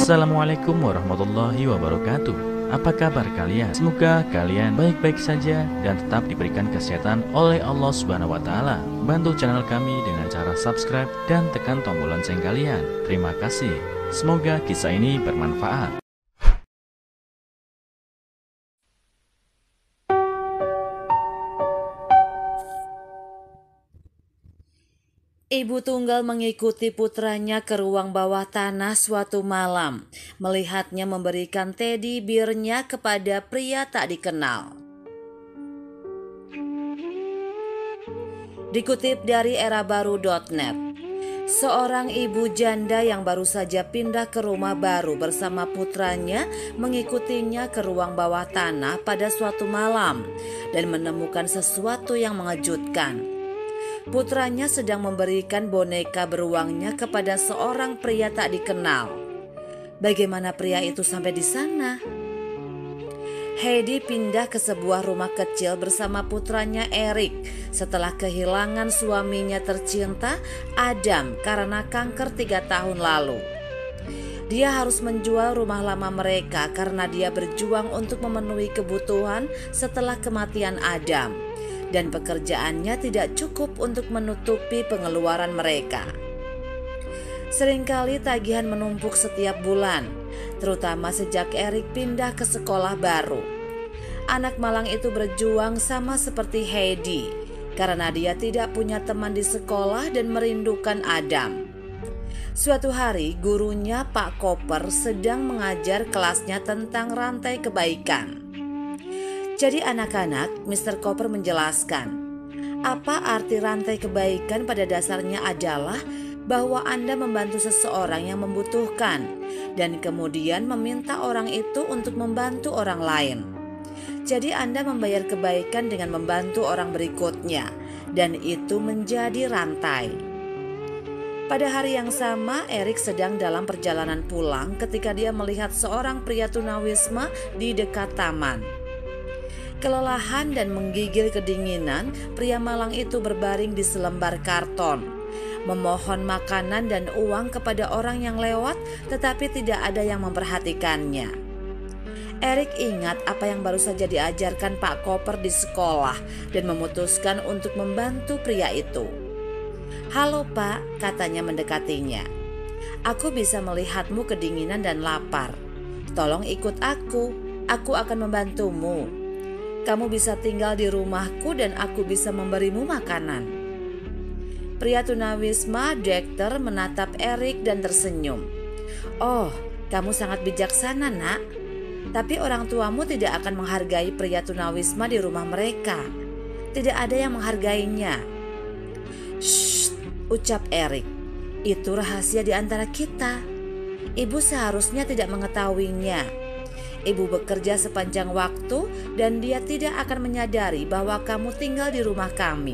Assalamualaikum warahmatullahi wabarakatuh. Apa kabar kalian? Semoga kalian baik-baik saja dan tetap diberikan kesehatan oleh Allah Subhanahu wa taala. Bantu channel kami dengan cara subscribe dan tekan tombol lonceng kalian. Terima kasih. Semoga kisah ini bermanfaat. Ibu tunggal mengikuti putranya ke ruang bawah tanah suatu malam, melihatnya memberikan teddy bear-nya kepada pria tak dikenal. Dikutip dari erabaru.net, seorang ibu janda yang baru saja pindah ke rumah baru bersama putranya mengikutinya ke ruang bawah tanah pada suatu malam dan menemukan sesuatu yang mengejutkan. Putranya sedang memberikan boneka beruangnya kepada seorang pria tak dikenal. Bagaimana pria itu sampai di sana? Heidi pindah ke sebuah rumah kecil bersama putranya Eric setelah kehilangan suaminya tercinta Adam karena kanker 3 tahun lalu. Dia harus menjual rumah lama mereka karena dia berjuang untuk memenuhi kebutuhan setelah kematian Adam. Dan pekerjaannya tidak cukup untuk menutupi pengeluaran mereka. Seringkali tagihan menumpuk setiap bulan, terutama sejak Eric pindah ke sekolah baru. Anak malang itu berjuang sama seperti Heidi, karena dia tidak punya teman di sekolah dan merindukan Adam. Suatu hari gurunya Pak Koper sedang mengajar kelasnya tentang rantai kebaikan. Jadi anak-anak, Mr. Koper menjelaskan, apa arti rantai kebaikan pada dasarnya adalah bahwa Anda membantu seseorang yang membutuhkan dan kemudian meminta orang itu untuk membantu orang lain. Jadi Anda membayar kebaikan dengan membantu orang berikutnya dan itu menjadi rantai. Pada hari yang sama, Eric sedang dalam perjalanan pulang ketika dia melihat seorang pria tunawisma di dekat taman. Kelelahan dan menggigil kedinginan, pria malang itu berbaring di selembar karton, memohon makanan dan uang kepada orang yang lewat, tetapi tidak ada yang memperhatikannya. Eric ingat apa yang baru saja diajarkan Pak Koper di sekolah dan memutuskan untuk membantu pria itu. "Halo Pak," katanya mendekatinya. "Aku bisa melihatmu kedinginan dan lapar. Tolong ikut aku akan membantumu. Kamu bisa tinggal di rumahku dan aku bisa memberimu makanan." Pria tunawisma Dexter menatap Eric dan tersenyum. "Oh, kamu sangat bijaksana, Nak. Tapi orang tuamu tidak akan menghargai pria tunawisma di rumah mereka. Tidak ada yang menghargainya." "Shh," ucap Eric. "Itu rahasia di antara kita. Ibu seharusnya tidak mengetahuinya. Ibu bekerja sepanjang waktu dan dia tidak akan menyadari bahwa kamu tinggal di rumah kami.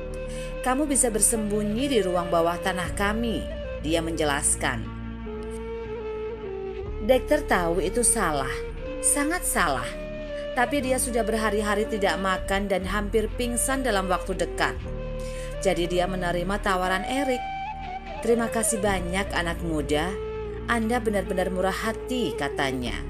Kamu bisa bersembunyi di ruang bawah tanah kami," dia menjelaskan. Dexter tahu itu salah, sangat salah. Tapi dia sudah berhari-hari tidak makan dan hampir pingsan dalam waktu dekat. Jadi dia menerima tawaran Eric. "Terima kasih banyak anak muda, Anda benar-benar murah hati," katanya.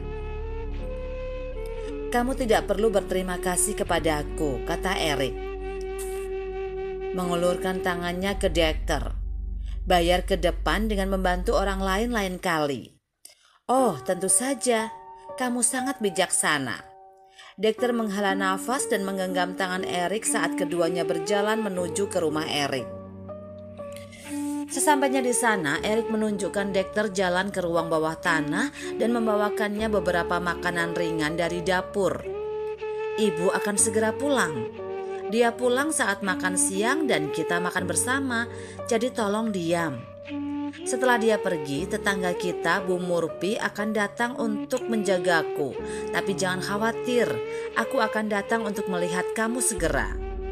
"Kamu tidak perlu berterima kasih kepadaku," kata Eric, mengulurkan tangannya ke Dexter. "Bayar ke depan dengan membantu orang lain kali." "Oh, tentu saja. Kamu sangat bijaksana." Dexter menghela nafas dan menggenggam tangan Eric saat keduanya berjalan menuju ke rumah Eric. Sesampainya di sana, Eric menunjukkan Dexter jalan ke ruang bawah tanah dan membawakannya beberapa makanan ringan dari dapur. "Ibu akan segera pulang. Dia pulang saat makan siang dan kita makan bersama, jadi tolong diam. Setelah dia pergi, tetangga kita, Bu Murphy, akan datang untuk menjagaku. Tapi jangan khawatir, aku akan datang untuk melihat kamu segera."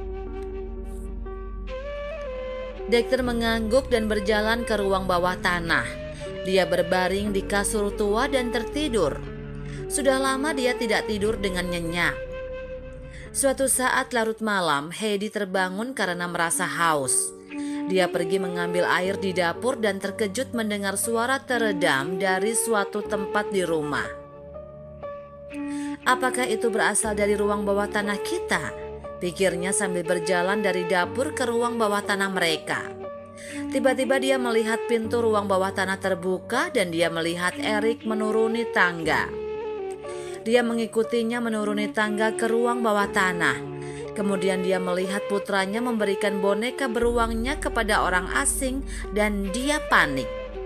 Dexter mengangguk dan berjalan ke ruang bawah tanah. Dia berbaring di kasur tua dan tertidur. Sudah lama dia tidak tidur dengan nyenyak. Suatu saat larut malam, Heidi terbangun karena merasa haus. Dia pergi mengambil air di dapur dan terkejut mendengar suara teredam dari suatu tempat di rumah. Apakah itu berasal dari ruang bawah tanah kita? Pikirnya sambil berjalan dari dapur ke ruang bawah tanah mereka. Tiba-tiba dia melihat pintu ruang bawah tanah terbuka dan dia melihat Erik menuruni tangga. Dia mengikutinya menuruni tangga ke ruang bawah tanah. Kemudian dia melihat putranya memberikan boneka beruangnya kepada orang asing dan dia panik.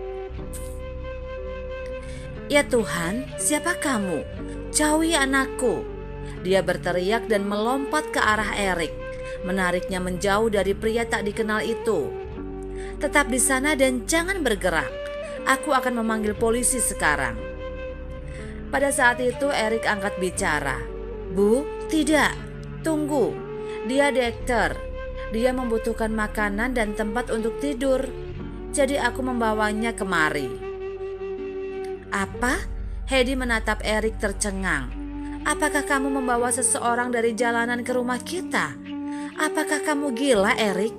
"Ya Tuhan, siapa kamu? Jauhi anakku!" Dia berteriak dan melompat ke arah Erik, menariknya menjauh dari pria tak dikenal itu. "Tetap di sana dan jangan bergerak. Aku akan memanggil polisi sekarang." Pada saat itu Erik angkat bicara. "Bu, tidak. Tunggu, dia dokter. Dia membutuhkan makanan dan tempat untuk tidur. Jadi aku membawanya kemari." "Apa?" Heidi menatap Erik tercengang. "Apakah kamu membawa seseorang dari jalanan ke rumah kita? Apakah kamu gila, Erik?"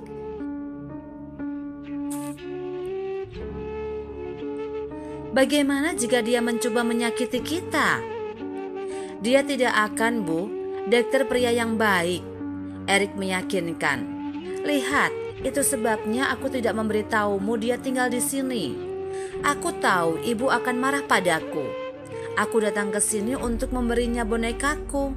"Bagaimana jika dia mencoba menyakiti kita?" "Dia tidak akan, Bu. Dokter pria yang baik," Erik meyakinkan. "Lihat, itu sebabnya aku tidak memberitahumu dia tinggal di sini. Aku tahu ibu akan marah padaku. Aku datang ke sini untuk memberinya bonekaku."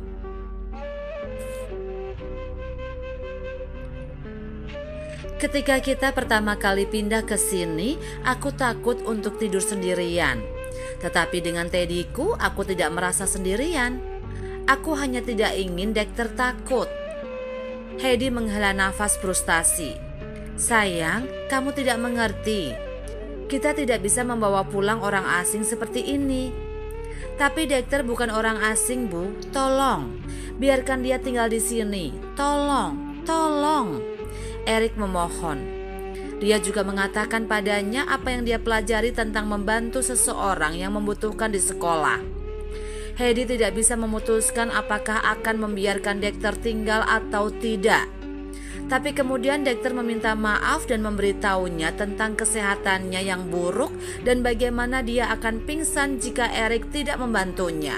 "Ketika kita pertama kali pindah ke sini, aku takut untuk tidur sendirian. Tetapi dengan Teddyku, aku tidak merasa sendirian. Aku hanya tidak ingin dokter takut." Heidi menghela nafas frustasi. "Sayang, kamu tidak mengerti. Kita tidak bisa membawa pulang orang asing seperti ini." "Tapi dokter bukan orang asing, Bu. Tolong, biarkan dia tinggal di sini. Tolong, tolong." Erik memohon. Dia juga mengatakan padanya apa yang dia pelajari tentang membantu seseorang yang membutuhkan di sekolah. Heidi tidak bisa memutuskan apakah akan membiarkan dokter tinggal atau tidak. Tapi kemudian dokter meminta maaf dan memberitahunya tentang kesehatannya yang buruk dan bagaimana dia akan pingsan jika Erik tidak membantunya.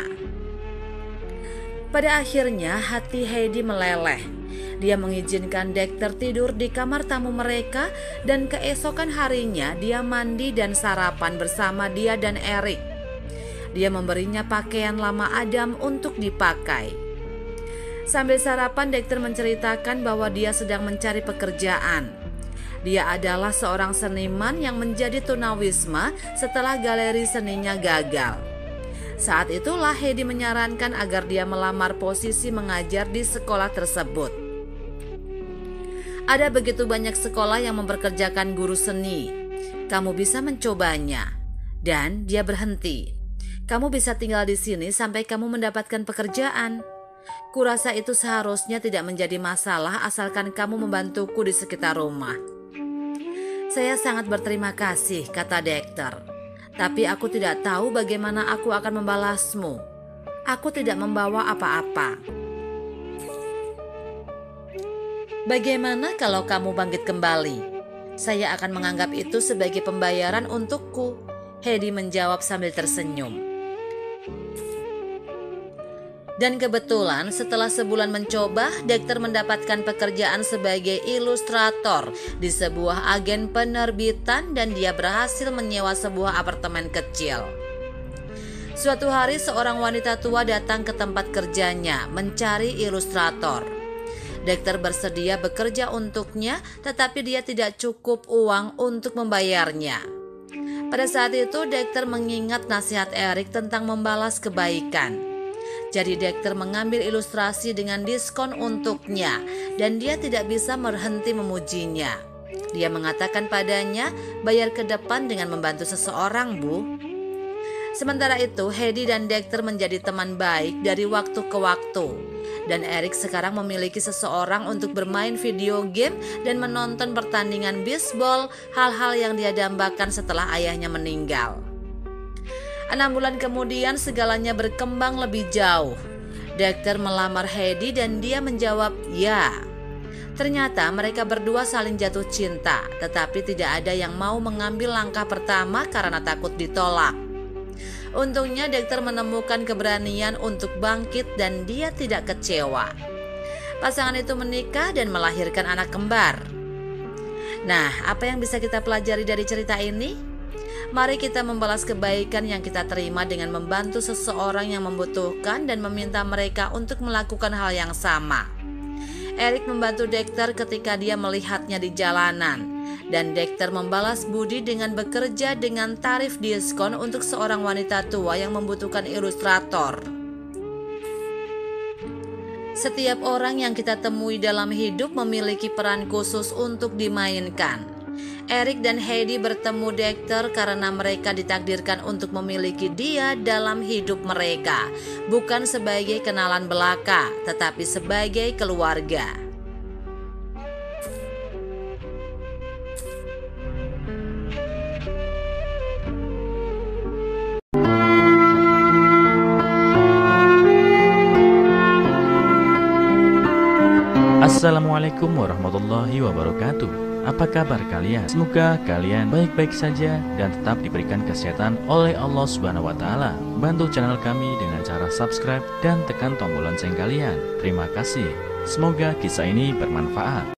Pada akhirnya hati Heidi meleleh. Dia mengizinkan dokter tidur di kamar tamu mereka dan keesokan harinya dia mandi dan sarapan bersama dia dan Erik. Dia memberinya pakaian lama Adam untuk dipakai. Sambil sarapan, dokter menceritakan bahwa dia sedang mencari pekerjaan. Dia adalah seorang seniman yang menjadi tunawisma setelah galeri seninya gagal. Saat itulah Heidi menyarankan agar dia melamar posisi mengajar di sekolah tersebut. Ada begitu banyak sekolah yang mempekerjakan guru seni. Kamu bisa mencobanya. Dan dia berhenti. "Kamu bisa tinggal di sini sampai kamu mendapatkan pekerjaan. Kurasa itu seharusnya tidak menjadi masalah asalkan kamu membantuku di sekitar rumah." "Saya sangat berterima kasih," kata dokter. "Tapi aku tidak tahu bagaimana aku akan membalasmu. Aku tidak membawa apa-apa." "Bagaimana kalau kamu bangkit kembali? Saya akan menganggap itu sebagai pembayaran untukku," Heidi menjawab sambil tersenyum. Dan kebetulan setelah sebulan mencoba, dokter mendapatkan pekerjaan sebagai ilustrator di sebuah agen penerbitan dan dia berhasil menyewa sebuah apartemen kecil. Suatu hari seorang wanita tua datang ke tempat kerjanya mencari ilustrator. Dokter bersedia bekerja untuknya, tetapi dia tidak cukup uang untuk membayarnya. Pada saat itu dokter mengingat nasihat Erik tentang membalas kebaikan. Jadi dokter mengambil ilustrasi dengan diskon untuknya dan dia tidak bisa berhenti memujinya. Dia mengatakan padanya, "Bayar ke depan dengan membantu seseorang, Bu." Sementara itu Heidi dan dokter menjadi teman baik dari waktu ke waktu. Dan Erik sekarang memiliki seseorang untuk bermain video game dan menonton pertandingan bisbol, hal-hal yang dia dambakan setelah ayahnya meninggal. 6 bulan kemudian segalanya berkembang lebih jauh. Dokter melamar Heidi dan dia menjawab ya. Ternyata mereka berdua saling jatuh cinta, tetapi tidak ada yang mau mengambil langkah pertama karena takut ditolak. Untungnya Dexter menemukan keberanian untuk bangkit dan dia tidak kecewa. Pasangan itu menikah dan melahirkan anak kembar. Nah, apa yang bisa kita pelajari dari cerita ini? Mari kita membalas kebaikan yang kita terima dengan membantu seseorang yang membutuhkan dan meminta mereka untuk melakukan hal yang sama. Eric membantu Dexter ketika dia melihatnya di jalanan, dan Dexter membalas budi dengan bekerja dengan tarif diskon untuk seorang wanita tua yang membutuhkan ilustrator. Setiap orang yang kita temui dalam hidup memiliki peran khusus untuk dimainkan. Eric dan Heidi bertemu Dexter karena mereka ditakdirkan untuk memiliki dia dalam hidup mereka, bukan sebagai kenalan belaka, tetapi sebagai keluarga. Assalamualaikum warahmatullahi wabarakatuh. Apa kabar kalian? Semoga kalian baik-baik saja dan tetap diberikan kesehatan oleh Allah Subhanahu wa Ta'ala. Bantu channel kami dengan cara subscribe dan tekan tombol lonceng kalian. Terima kasih. Semoga kisah ini bermanfaat.